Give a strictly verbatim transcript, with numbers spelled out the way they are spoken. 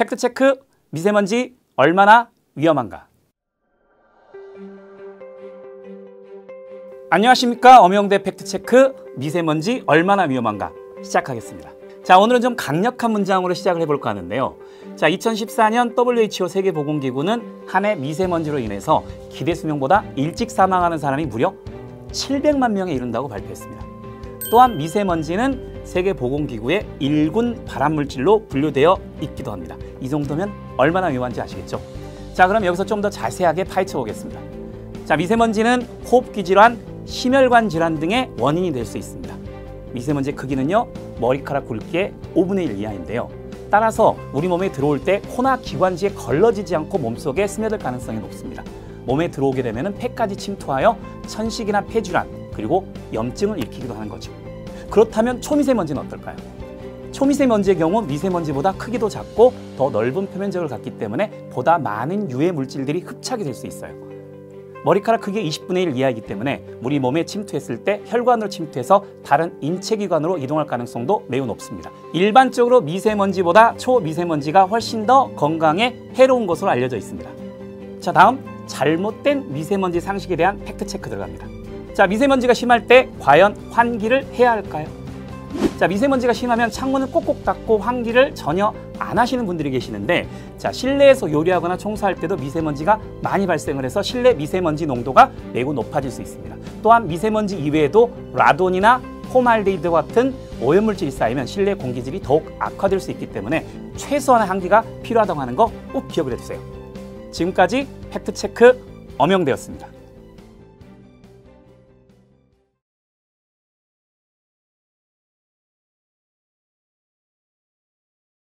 팩트체크, 미세먼지 얼마나 위험한가? 안녕하십니까. 엄영대 팩트체크, 미세먼지 얼마나 위험한가? 시작하겠습니다. 자, 오늘은 좀 강력한 문장으로 시작을 해볼까 하는데요. 자, 이천십사 년 더블유 에이치 오 세계보건기구는 한 해 미세먼지로 인해서 기대 수명보다 일찍 사망하는 사람이 무려 칠백만 명에 이른다고 발표했습니다. 또한 미세먼지는 세계보건기구의 일군 발암물질로 분류되어 있기도 합니다. 이 정도면 얼마나 위험한지 아시겠죠? 자, 그럼 여기서 좀 더 자세하게 파헤쳐 보겠습니다. 자, 미세먼지는 호흡기 질환, 심혈관 질환 등의 원인이 될 수 있습니다. 미세먼지의 크기는요, 머리카락 굵기의 오분의 일 이하인데요. 따라서 우리 몸에 들어올 때 코나 기관지에 걸러지지 않고 몸속에 스며들 가능성이 높습니다. 몸에 들어오게 되면 폐까지 침투하여 천식이나 폐질환, 그리고 염증을 일으키기도 하는 거죠. 그렇다면 초미세먼지는 어떨까요? 초미세먼지의 경우 미세먼지보다 크기도 작고 더 넓은 표면적을 갖기 때문에 보다 많은 유해 물질들이 흡착이 될 수 있어요. 머리카락 크기의 이십분의 일 이하이기 때문에 우리 몸에 침투했을 때 혈관으로 침투해서 다른 인체기관으로 이동할 가능성도 매우 높습니다. 일반적으로 미세먼지보다 초미세먼지가 훨씬 더 건강에 해로운 것으로 알려져 있습니다. 자, 다음 잘못된 미세먼지 상식에 대한 팩트체크 들어갑니다. 자, 미세먼지가 심할 때 과연 환기를 해야 할까요? 자, 미세먼지가 심하면 창문을 꼭꼭 닫고 환기를 전혀 안 하시는 분들이 계시는데, 자, 실내에서 요리하거나 청소할 때도 미세먼지가 많이 발생을 해서 실내 미세먼지 농도가 매우 높아질 수 있습니다. 또한 미세먼지 이외에도 라돈이나 포말데이드 같은 오염물질이 쌓이면 실내 공기질이 더욱 악화될 수 있기 때문에 최소한의 환기가 필요하다고 하는 거 꼭 기억을 해주세요. 지금까지 팩트체크 엄영대였습니다.